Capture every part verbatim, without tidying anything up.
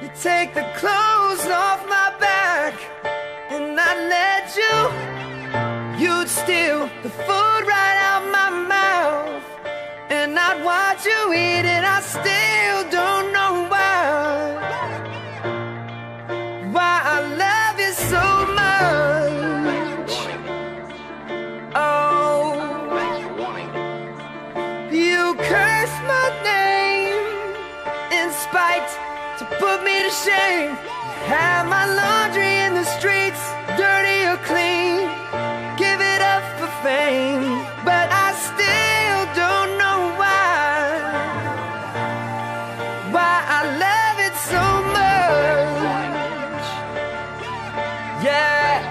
You take the clothes off my back, and I let you. You'd steal the food right out my mouth, and I'd watch you eat it. I still don't know why, why I love you so much. Oh, you curse my name in spite to put me to shame. You have my laundry in the streets, dirty or clean. Give it up for fame, but I still don't know why, why I love it so much. Yeah.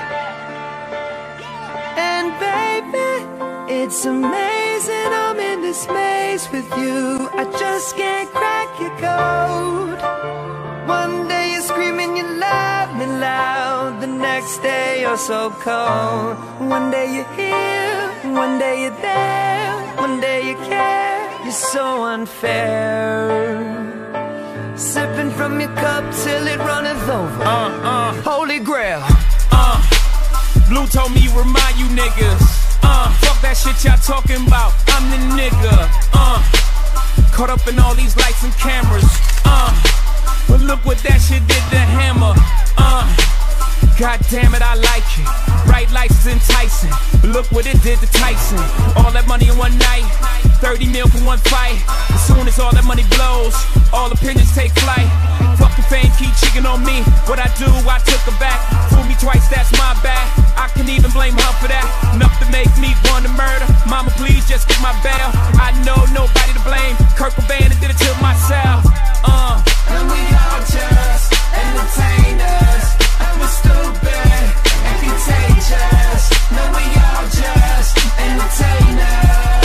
And baby, it's amazing I'm in this maze with you. I just can't crack your code. One day you're screaming you love me loud, the next day you're so cold. One day you're here, one day you're there, one day you care. You're so unfair. Sipping from your cup till it runneth over. Uh, uh, Holy Grail. Uh, Blue told me remind you niggas. Uh, fuck that shit y'all talking about. I'm the nigga. Uh, caught up in all these lights and cameras. Uh, but look what that shit did to Hammer. Uh, God damn it, I like it. Bright lights is enticing, but look what it did to Tyson. All that money in one night, thirty mil for one fight. As soon as all that money blows, all opinions take flight. Fuck the fame, keep cheating on me. What I do, I took her back. Fool me twice, that's my bad. I can even blame her for that. Enough to make me want to murder. Mama, please just get my bail. I know nobody to blame. Kurt Cobain did it to myself. Uh. And we all just entertainers, and we're stupid and contagious. No, we all just entertainers.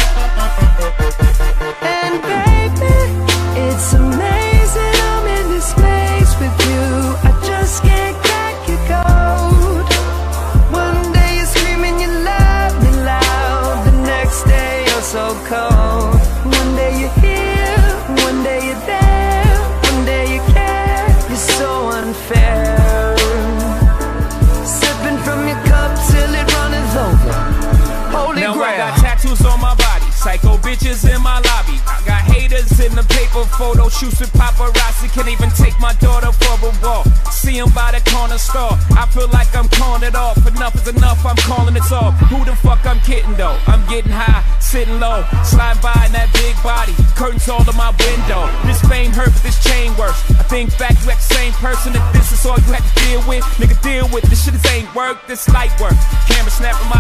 And baby, it's amazing I'm in this place with you. I just can't crack your code. One day you're screaming you love me loud, the next day you're so cold. One day you're here, one day you're there, one day you care. You're so unfair. Sipping from your cup till it runneth over. Holy now Grail. I got tattoos on my body, psycho bitches in my lobby. I got haters in the paper, photo shoots with paparazzi. Can't even take my daughter for a walk. See him by the corner store. I feel like I'm calling it off. Enough is enough, I'm calling it off. Who the fuck I'm kidding though? I'm getting high, sitting low, sliding by in that big body. Curtains all in my window. This fame hurt, but this chain works. I think back, you act the same person. If this is all you had to deal with, nigga, deal with this shit. This ain't work, this light work. Camera snapping